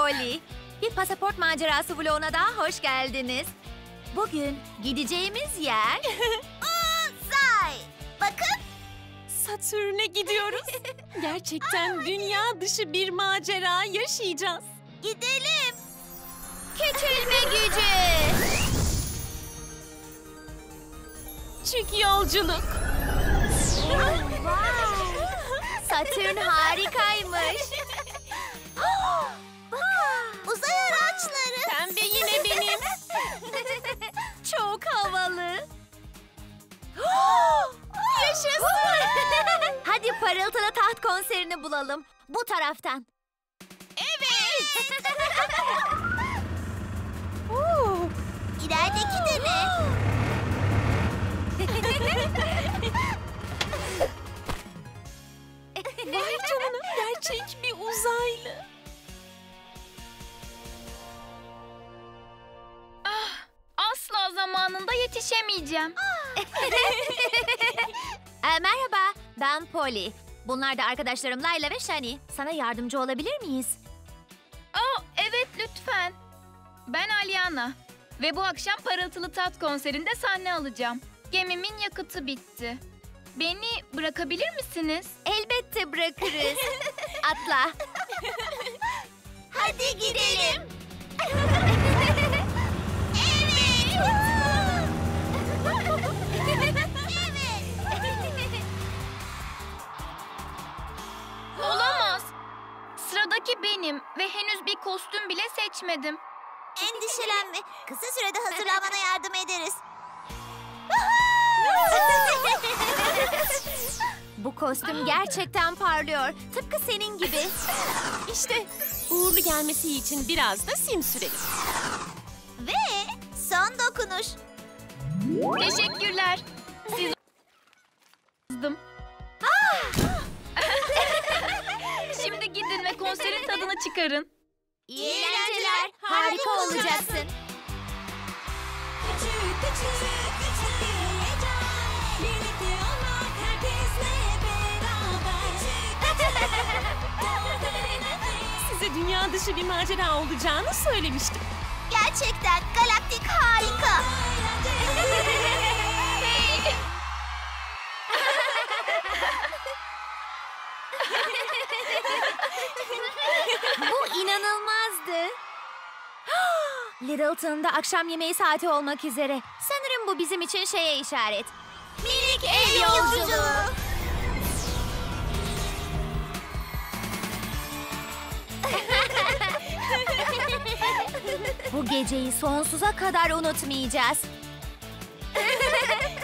Polly. Bir pasaport macerası vloguna daha hoş geldiniz. Bugün gideceğimiz yer... Uzay! Bakın! Satürn'e gidiyoruz. Gerçekten dünya dışı bir macera yaşayacağız. Gidelim! Küçülme gücü. Çünkü yolculuk. Satürn harikaymış. Uzay araçları! Pembe yine benim. Çok havalı. Yaşasın. Hadi parıltılı taht konserini bulalım. Bu taraftan. İlerideki de ne? Vay canına, gerçek bir uzaylı. Asla zamanında yetişemeyeceğim. Merhaba, ben Polly. Bunlar da arkadaşlarım Layla ve Shani. Sana yardımcı olabilir miyiz? Evet lütfen. Ben Aliana ve bu akşam Parıltılı Tat konserinde sahne alacağım. Gemimin yakıtı bitti. Beni bırakabilir misiniz? Elbette bırakırız. Atla. Hadi gidelim! Olamaz. Sıradaki benim ve henüz bir kostüm bile seçmedim. Endişelenme. Kısa sürede hazırlanmana yardım ederiz. Bu kostüm gerçekten parlıyor. Tıpkı senin gibi. İşte uğurlu gelmesi için biraz da sim sürelim. Ve son dokunuş. Teşekkürler. Siz Şimdi gidin ve konserin tadını çıkarın. İyi eğlenceler. Harika olacaksın. Küçük küçük küçük bir heyecan, birlikte olmak herkesle beraber. Size dünya dışı bir macera olacağını söylemiştim. Gerçekten galaktik harika. Bu inanılmazdı. Littleton'da akşam yemeği saati olmak üzere. Sanırım bu bizim için şeye işaret. Minik ev yolculuğu. Bu geceyi sonsuza kadar unutmayacağız.